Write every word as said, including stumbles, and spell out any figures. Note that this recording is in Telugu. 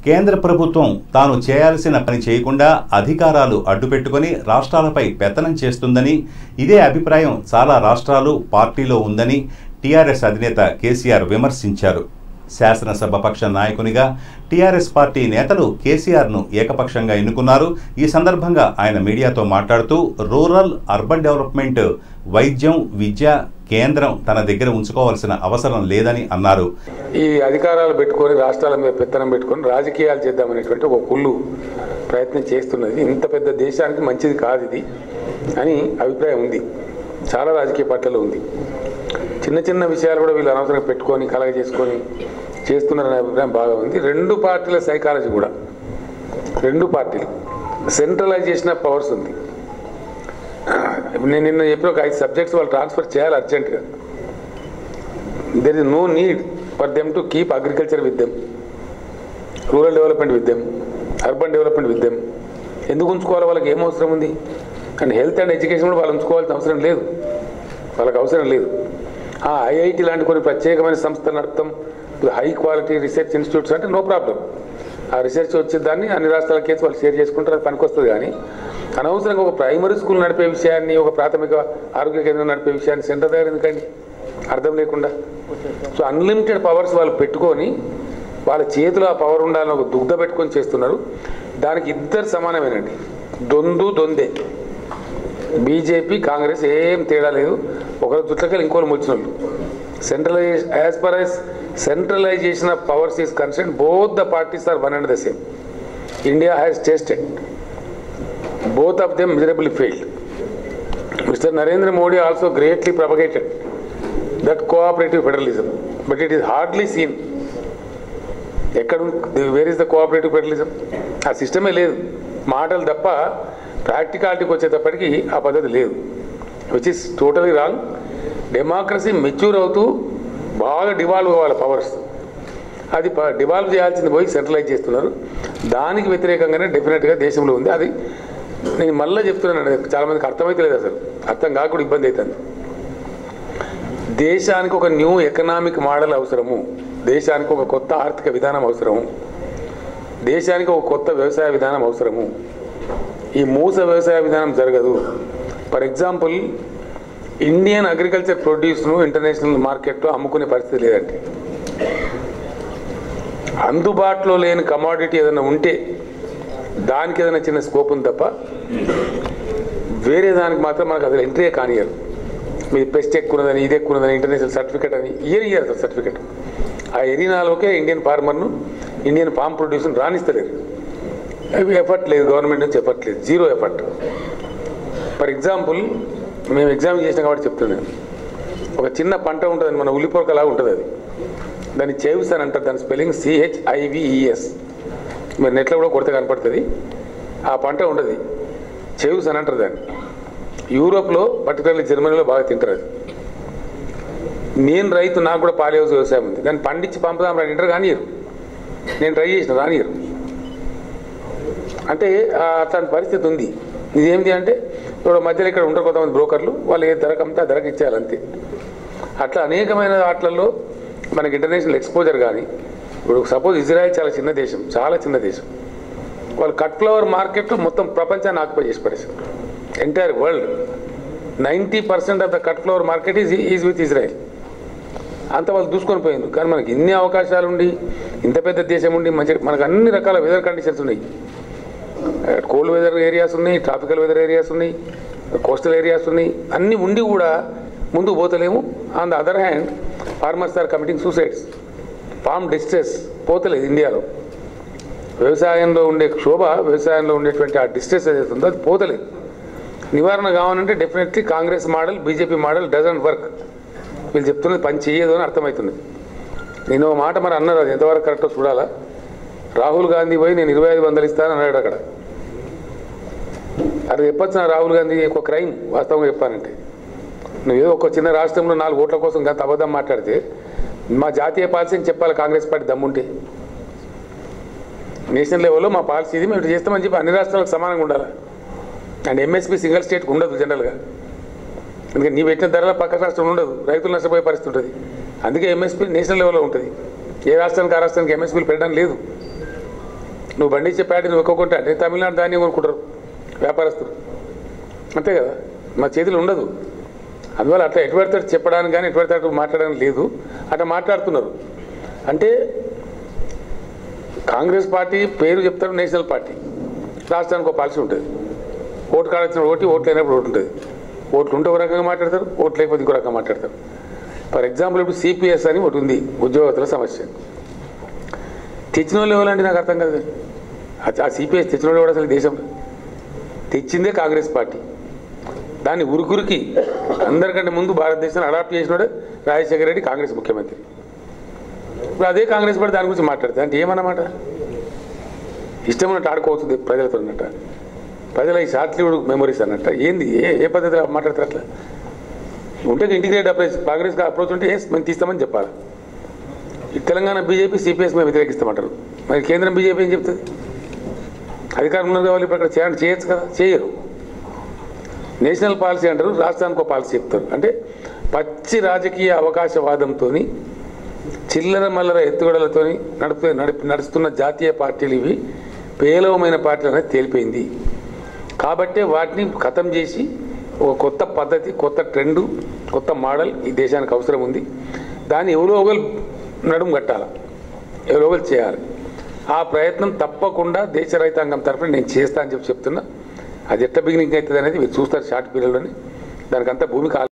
కేంద్ర ప్రభుత్వం తాను చేయాల్సిన పని చేయకుండా అధికారాలు అడ్డుపెట్టుకుని రాష్ట్రాలపై పెత్తనం చేస్తుందని, ఇదే అభిప్రాయం చాలా రాష్ట్రాలు పార్టీలో ఉందని టీఆర్ఎస్ అధినేత కేసీఆర్ విమర్శించారు. శాసనసభపక్ష నాయకునిగా టీఆర్ఎస్ పార్టీ నేతలు కేసీఆర్ను ఏకపక్షంగా ఎన్నుకున్నారు. ఈ సందర్భంగా ఆయన మీడియాతో మాట్లాడుతూ రూరల్, అర్బన్ డెవలప్మెంట్, వైద్యం, విద్య కేంద్రం తన దగ్గర ఉంచుకోవాల్సిన అవసరం లేదని అన్నారు. ఈ అధికారాలు పెట్టుకొని రాష్ట్రాల మీద పెత్తనం పెట్టుకొని రాజకీయాలు చేద్దామనేటువంటి ఒక కుళ్ళు ప్రయత్నం చేస్తున్నది. ఇంత పెద్ద దేశానికి మంచిది కాదు ఇది అని అభిప్రాయం ఉంది, చాలా రాజకీయ పార్టీలో ఉంది. చిన్న చిన్న విషయాలు కూడా వీళ్ళు అనవసరంగా పెట్టుకొని కలగ చేసుకొని చేస్తున్నారనే అభిప్రాయం బాగా ఉంది. రెండు పార్టీల సైకాలజీ కూడా, రెండు పార్టీలు సెంట్రలైజేషన్ ఆఫ్ పవర్స్ ఉంది. నేను నిన్న చెప్పిన ఒక ఐదు సబ్జెక్ట్స్ వాళ్ళు ట్రాన్స్ఫర్ చేయాలి అర్జెంటుగా. There is no need for them to keep agriculture with them, rural development with them, urban development with them. ఎందుకు ఉంచుకోవాలి? వాళ్ళకి ఏం అవసరం ఉంది? అండ్ హెల్త్ అండ్ ఎడ్యుకేషన్ కూడా వాళ్ళు ఉంచుకోవాల్సిన అవసరం లేదు, వాళ్ళకి అవసరం లేదు. ఐఐటి లాంటి కొన్ని ప్రత్యేకమైన సంస్థలు నడపడం, హై క్వాలిటీ రీసెర్చ్ ఇన్స్టిట్యూట్స్ అంటే నో ప్రాబ్లం. ఆ రీసెర్చ్ వచ్చే దాన్ని అన్ని రాష్ట్రాల కేసు వాళ్ళు షేర్ చేసుకుంటారు, అది పనికొస్తుంది. కానీ అనవసరంగా ఒక ప్రైమరీ స్కూల్ నడిపే విషయాన్ని, ఒక ప్రాథమిక ఆరోగ్య కేంద్రం నడిపే విషయాన్ని సెంటర్ దగ్గర ఎందుకండి అర్థం లేకుండా? సో అన్లిమిటెడ్ పవర్స్ వాళ్ళు పెట్టుకొని వాళ్ళ చేతిలో ఆ పవర్ ఉండాలని ఒక దుగ్ధ పెట్టుకొని చేస్తున్నారు. దానికి ఇద్దరు సమానమేనండి, దొందు దొందే. బీజేపీ కాంగ్రెస్ ఏం తేడా లేదు, ఒకరి చుట్లకెళ్ళి ఇంకోరు ముచ్చిన వాళ్ళు. Centralize as per as centralization of powers is concern, both the parties are one and the same. India has tested, both of them miserably failed. Mister Narendra Modi also greatly propagated that cooperative federalism, but it is hardly seen. Where is the cooperative federalism? ఆ సిస్టమే లేదు, మాటలు తప్ప ప్రాక్టికాలిటీకి వచ్చేటప్పటికి ఆ పద్ధతి లేదు, which is totally wrong. Democracy mature అవుతూ బాగా డివాల్వ్ కావాలి పవర్స్, అది డివాల్వ్ చేయాల్సింది పోయి సెంట్రలైజ్ చేస్తున్నారు. దానికి వ్యతిరేకంగానే డెఫినెట్గా దేశంలో ఉంది. అది నేను మళ్ళీ చెప్తున్నాను, చాలామందికి అర్థమైతే లేదు, అసలు అర్థం కాకుండా ఇబ్బంది అవుతుంది. దేశానికి ఒక న్యూ ఎకనామిక్ మోడల్ అవసరము, దేశానికి ఒక కొత్త ఆర్థిక విధానం అవసరము, దేశానికి ఒక కొత్త వ్యవసాయ విధానం అవసరము. ఈ మూస వ్యవసాయ విధానం జరగదు. ఫర్ ఎగ్జాంపుల్, ఇండియన్ అగ్రికల్చర్ ప్రొడ్యూస్ను ఇంటర్నేషనల్ మార్కెట్లో అమ్ముకునే పరిస్థితి లేదండి. అందుబాటులో లేని కమోడిటీ ఏదైనా ఉంటే దానికి ఏదైనా చిన్న స్కోప్ ఉంది తప్ప వేరే దానికి మాత్రం మనకు అసలు ఎంట్రీ కానియరు. మీది పెస్ట్ ఎక్కున్నదని, ఇది ఎక్కున్నదని, ఇంటర్నేషనల్ సర్టిఫికేట్ అని ఇయర్ ఇయర్ అసలు సర్టిఫికేట్ ఆ ఎరీనాలోకే ఇండియన్ ఫార్మర్ను, ఇండియన్ ఫార్మ్ ప్రొడ్యూస్ను రాణిస్తలేరు. అవి ఎఫర్ట్ లేదు, గవర్నమెంట్ నుంచి ఎఫర్ట్ లేదు, జీరో ఎఫర్ట్. ఫర్ ఎగ్జాంపుల్, మేము ఎగ్జామ్ చేసినాం కాబట్టి చెప్తున్నాను. ఒక చిన్న పంట ఉంటుందని, మన ఉల్లిపొరకలాగా ఉంటుంది, అది దాన్ని చేవ్స్ అని అంటారు. దాని స్పెల్లింగ్ సిహెచ్ఐవిఈఎస్, మీరు నెట్లో కూడా కొడితే కనపడుతుంది. ఆ పంట ఉండదు, చేవ్స్ అని అంటారు దాన్ని. యూరోప్లో పర్టికులర్లీ జర్మనీలో బాగా తింటారు అది. నేను రైతు, నాకు కూడా పాలి హౌస్ వ్యవసాయం ఉంది, దాన్ని పండించి పంపుదాం రా ఇంటర్ కానియరు. నేను ట్రై చేసిన రానియరు. అంటే అట్లాంటి పరిస్థితి ఉంది. ఇదేమిటి అంటే ఇప్పుడు మధ్యలో ఇక్కడ ఉంటారు కొంతమంది బ్రోకర్లు, వాళ్ళు ఏ ధరకు అమ్మితే ఆ ధరకు ఇచ్చేయాలి అంతే. అట్లా అనేకమైన వాటిల్లో మనకి ఇంటర్నేషనల్ ఎక్స్పోజర్ కానీ, ఇప్పుడు సపోజ్ ఇజ్రాయెల్ చాలా చిన్న దేశం, చాలా చిన్న దేశం, వాళ్ళు కట్ ఫ్లవర్ మార్కెట్ మొత్తం ప్రపంచాన్ని ఆక్యుపై చేసి పడేసారు. Entire world ninety percent of the cut flower market is is with Israel. అంత వాళ్ళు దూసుకొని పోయింది. కానీ మనకి ఇన్ని అవకాశాలు ఉండి, ఇంత పెద్ద దేశం ఉండి, మంచి మనకు అన్ని రకాల వెదర్ కండిషన్స్ ఉన్నాయి. కోల్డ్ వెదర్ ఏరియాస్ ఉన్నాయి, ట్రాపికల్ వెదర్ ఏరియాస్ ఉన్నాయి, కోస్టల్ ఏరియాస్ ఉన్నాయి, అన్నీ ఉండి కూడా ముందుకు పోతలేము. On the other hand farmers are committing suicides, farm distress పోతలేదు ఇండియాలో. వ్యవసాయంలో ఉండే క్షోభ, వ్యవసాయంలో ఉండేటువంటి ఆ డిస్ట్రెస్ ఏదైతే ఉందో అది పోతలేదు. నివారణ కావాలంటే definitely Congress model, BJP model doesn't work. వీళ్ళు చెప్తున్నది పని చేయదు అని అర్థమవుతున్నది. నేను ఒక మాట మరి అన్నారు, అది ఎంతవరకు కరెక్టో చూడాలా. రాహుల్ గాంధీ పోయి నేను ఇరవై ఐదు వందలు ఇస్తాను అన్నాడు అక్కడ. అది చెప్పచ్చు నా రాహుల్ గాంధీ ఒక క్రైమ్ వాస్తవంగా చెప్పానంటే. నువ్వేదో ఒక చిన్న రాష్ట్రంలో నాలుగు ఓట్ల కోసం గత అబద్ధం మాట్లాడితే మా జాతీయ పాలసీని చెప్పాలి కాంగ్రెస్ పార్టీ దమ్ముంటే. నేషనల్ లెవెల్లో మా పాలసీ ఇది, మేము చేస్తామని చెప్పి అన్ని రాష్ట్రాలకు సమానంగా ఉండాలి. అండ్ ఎంఎస్పీ సింగిల్ స్టేట్కి ఉండదు జనరల్గా, ఎందుకంటే నీ పెట్టిన ధరల పక్క రాష్ట్రంలో ఉండదు, రైతులు నష్టపోయే పరిస్థితి ఉంటుంది. అందుకే ఎంఎస్పీ నేషనల్ లెవెల్లో ఉంటుంది. ఏ రాష్ట్రానికి ఆ రాష్ట్రానికి ఎంఎస్పీలు పెట్టడం లేదు. నువ్వు పండించే ప్యాడీ నువ్వు ఎక్కువ కొంటే అంటే తమిళనాడు ధాన్యం కొనుక్కుంటారు వ్యాపారస్తులు, అంతే కదా, మా చేతిలో ఉండదు. అందువల్ల అట్లా ఎటు పెడతాడు చెప్పడానికి కానీ ఎటు పెడతాడు మాట్లాడడానికి లేదు, అట్లా మాట్లాడుతున్నారు. అంటే కాంగ్రెస్ పార్టీ పేరు చెప్తారు నేషనల్ పార్టీ, రాష్ట్రానికి ఒక పాలసీ ఉంటుంది. ఓటు కావాల్సిన ఓటు, ఓట్లు లేనప్పుడు ఓటు ఉంటుంది. ఓట్లు ఉంటే ఒక రకంగా మాట్లాడతారు, ఓట్లు లేకపోతే ఇంకో రకంగా మాట్లాడతారు. ఫర్ ఎగ్జాంపుల్ ఇప్పుడు సిపిఎస్ అని ఒకటి ఉంది, ఉద్యోగస్తుల సమస్య. తెచ్చిన వాళ్ళు ఎవరంటే నాకు అర్థం కాదు. ఆ సిపిఎస్ తెచ్చిన వాళ్ళు కూడా అసలు దేశంలో తెచ్చిందే కాంగ్రెస్ పార్టీ. దాన్ని ఉరుకురికి అందరికంటే ముందు భారతదేశాన్ని అడాప్ట్ చేసినోడే రాజశేఖర రెడ్డి, కాంగ్రెస్ ముఖ్యమంత్రి. ఇప్పుడు అదే కాంగ్రెస్ పార్టీ దాని గురించి మాట్లాడుతుంది అంటే ఏమన్నమాట? ఇష్టం ఉన్నట్టు ఆడుకోవచ్చు ప్రజలతో అన్నట్ట, ప్రజల ఈ షార్ట్ లివ్డ్ మెమరీస్ అన్నట్ట. ఏంది ఏ ఏ పద్ధతిలో మాట్లాడతారు? అట్లా ఉంటే ఇంటిగ్రేటెడ్ అప్రోచ్, కాంగ్రెస్ అప్రోచ్ ఉంటే ఎస్ మేము తీస్తామని చెప్పాలి. ఈ తెలంగాణ బీజేపీ సిపిఎస్ మేము వ్యతిరేకిస్తామంటారు, మరి కేంద్రం బీజేపీ ఏం చెప్తుంది? అధికారం ఉన్నది కావాలి, ఇప్పుడు అక్కడ చేయాలి, చేయొచ్చు కదా, చేయరు. నేషనల్ పాలసీ అంటారు, రాష్ట్రానికి ఒక పాలసీ చెప్తారు. అంటే పచ్చి రాజకీయ అవకాశవాదంతో చిల్లర మల్లర ఎత్తుగడలతో నడుపు నడిపి నడుస్తున్న జాతీయ పార్టీలు ఇవి పేలవమైన పార్టీలు అనేది తేలిపోయింది. కాబట్టే వాటిని ఖతం చేసి ఒక కొత్త పద్ధతి, కొత్త ట్రెండు, కొత్త మోడల్ ఈ దేశానికి అవసరం ఉంది. దాన్ని ఎవరో ఒకరు నడుము కట్టాలి, ఎవరో ఒకరు చేయాలి. ఆ ప్రయత్నం తప్పకుండా దేశ రైతాంగం తరఫున నేను చేస్తా అని చెప్పి చెప్తున్నా. అది ఎట్లా బిగినింగ్ అవుతుంది అనేది మీరు చూస్తారు షార్ట్ పీరియడ్లోని. దానికంతా భూమికి